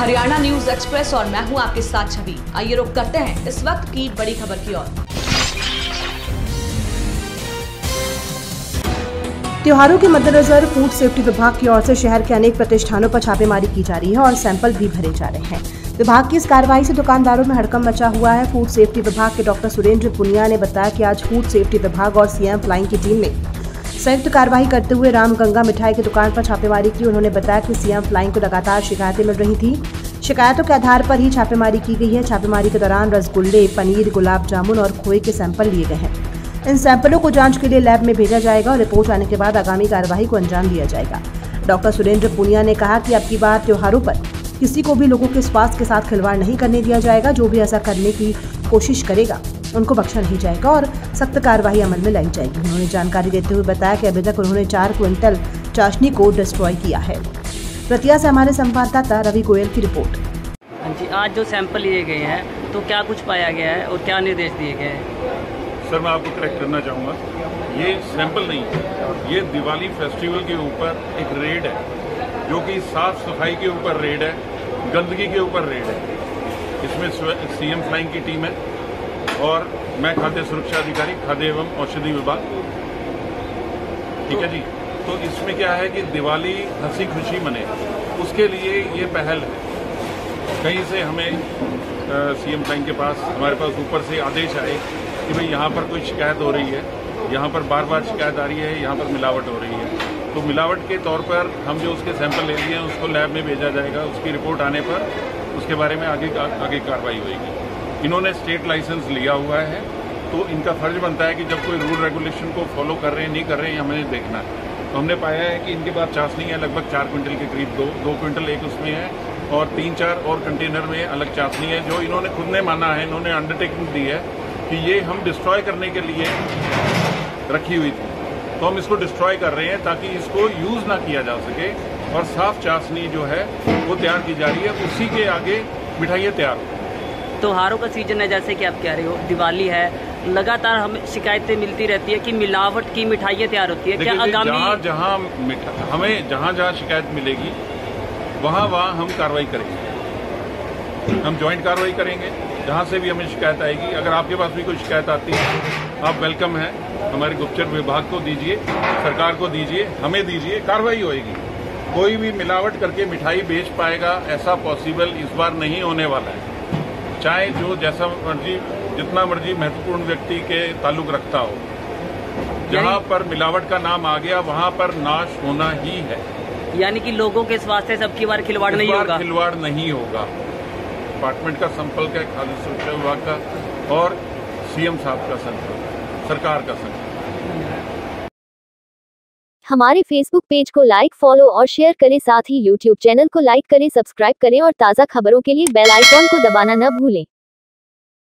Haryana news express और मैं हूं आपके साथ छवि। आइए रुक करते हैं इस वक्त की बड़ी खबर की ओर। त्योहारों के मद्देनजर फूड सेफ्टी विभाग की ओर से शहर के अनेक प्रतिष्ठानों पर छापेमारी की जा रही है और सैंपल भी भरे जा रहे हैं। विभाग की इस कार्रवाई से दुकानदारों में हड़कंप मचा हुआ है। फूड सेफ्टी विभाग के डॉक्टर सुरेंद्र पुनिया ने बताया कि आज फूड सेफ्टी विभाग और सीएम फ्लाइंग की टीम ने संयुक्त कार्रवाई करते हुए रामगंगा मिठाई की दुकान पर छापेमारी की। उन्होंने बताया कि सीएम फ्लाइंग को लगातार शिकायतें मिल रही थी। शिकायतों के आधार पर ही छापेमारी की गई है। छापेमारी के दौरान रसगुल्ले, पनीर, गुलाब जामुन और खोए के सैंपल लिए गए हैं। इन सैंपलों को जांच के लिए लैब में भेजा जाएगा और रिपोर्ट आने के बाद आगामी कार्यवाही को अंजाम दिया जाएगा। डॉक्टर सुरेंद्र पुनिया ने कहा कि अब की बार त्योहारों पर किसी को भी लोगों के स्वास्थ्य के साथ खिलवाड़ नहीं करने दिया जाएगा। जो भी ऐसा करने की कोशिश करेगा उनको बख्शा नहीं जाएगा और सख्त कार्यवाही अमल में लाई जाएगी। उन्होंने जानकारी देते हुए बताया कि अभी तक उन्होंने 4 क्विंटल चाशनी को डिस्ट्रॉय किया है। रतिया से हमारे संवाददाता रवि गोयल की रिपोर्ट। जी, आज जो सैंपल लिए गए हैं तो क्या कुछ पाया गया है और क्या निर्देश दिए गए हैं? सर, मैं आपको करेक्ट करना चाहूँगा, ये सैंपल नहीं है, ये दिवाली फेस्टिवल के ऊपर एक रेड है, जो कि साफ सफाई के ऊपर रेड है, गंदगी के ऊपर रेड है। इसमें सीएम फ्लाइंग की टीम है और मैं खाद्य सुरक्षा अधिकारी, खाद्य एवं औषधि विभाग। ठीक है जी। तो इसमें क्या है कि दिवाली हंसी खुशी मने, उसके लिए ये पहल है। कहीं से हमें सीएम फ्लाइंग के पास, हमारे पास ऊपर से आदेश आए कि भाई यहाँ पर कोई शिकायत हो रही है, यहाँ पर बार बार शिकायत आ रही है, यहाँ पर मिलावट हो रही है। तो मिलावट के तौर पर हम जो उसके सैंपल ले लिए हैं उसको लैब में भेजा जाएगा। उसकी रिपोर्ट आने पर उसके बारे में आगे कार्रवाई होगी। इन्होंने स्टेट लाइसेंस लिया हुआ है, तो इनका फर्ज बनता है कि जब कोई रूल रेगुलेशन को फॉलो कर रहे हैं नहीं कर रहे हैं, हमें देखना है। तो हमने पाया है कि इनके पास चाशनी है, लगभग 4 क्विंटल के करीब, 2 क्विंटल एक उसमें है और 3-4 और कंटेनर में अलग चाशनी है, जो इन्होंने खुद ने माना है, इन्होंने अंडरटेकिंग दी है कि ये हम डिस्ट्रॉय करने के लिए रखी हुई थी। तो हम इसको डिस्ट्रॉय कर रहे हैं ताकि इसको यूज ना किया जा सके और साफ चाशनी जो है वो तैयार की जा रही है। उसी के आगे मिठाइयाँ तैयार हो। त्योहारों का सीजन है, जैसे कि आप कह रहे हो, दिवाली है, लगातार हमें शिकायतें मिलती रहती है कि मिलावट की मिठाइयाँ तैयार होती है। क्या आगामी हमें जहाँ शिकायत मिलेगी वहाँ हम कार्रवाई करेंगे। हम ज्वाइंट कार्रवाई करेंगे। जहाँ से भी हमें शिकायत आएगी, अगर आपके पास भी कोई शिकायत आती है, आप वेलकम है, हमारे गुप्तचर विभाग को दीजिए, सरकार को दीजिए, हमें दीजिए, कार्रवाई होएगी। कोई भी मिलावट करके मिठाई बेच पाएगा ऐसा पॉसिबल इस बार नहीं होने वाला है। चाहे जो जैसा मर्जी, जितना मर्जी महत्वपूर्ण व्यक्ति के ताल्लुक रखता हो, जहाँ पर मिलावट का नाम आ गया वहाँ पर नाश होना ही है। यानी कि लोगों के स्वास्थ्य से अब की बार खिलवाड़ नहीं होगा। खिलवाड़ नहीं होगा। डिपार्टमेंट का संपर्क है, खाद्य सुरक्षा विभाग का और सीएम साहब का संपर्क, सरकार का संपर्क। हमारे फेसबुक पेज को लाइक, फॉलो और शेयर करें। साथ ही यूट्यूब चैनल को लाइक करें, सब्सक्राइब करें और ताज़ा खबरों के लिए बेल आइकॉन को दबाना न भूलें।